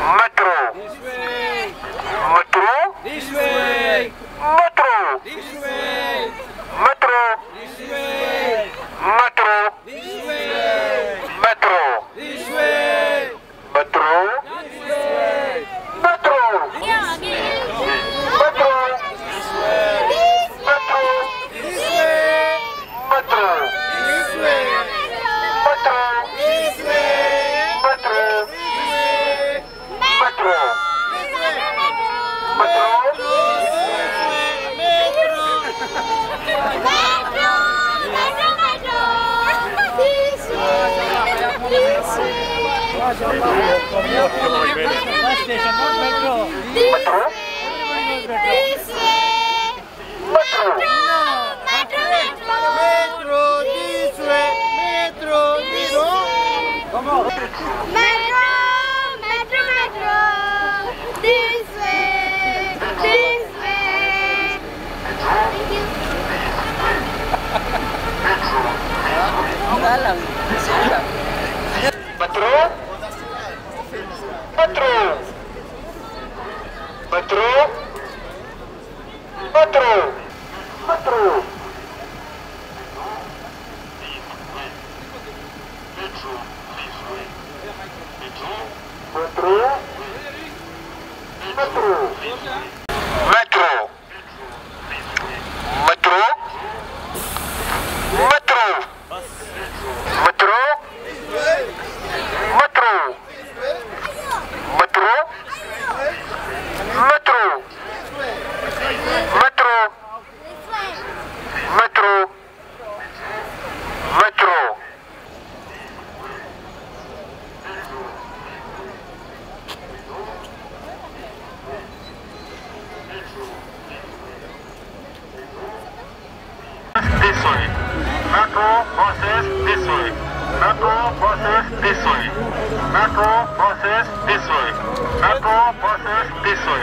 Metro. This way. Metro. This way. Metro. This way. Metro. This way. Metro. This way. Metro. This way. Metro. This way. Metro. 여기. Metro. This way. Metro. This way. Metro. This way. Metro. This way. Metro. Metro. Metro, this way. Metro, this way. Come on. Metro, metro, metro. This way, this way. Thank you. Metro. Metro. Metro. Metro. Metro. Metro. Metro. Metro. Metro. Metro. Metro. Metro. Metro. Metro. Metro. Metro. Metro. This way. Metro buses this way. Metro buses this way. Metro buses this way. Metro buses this way.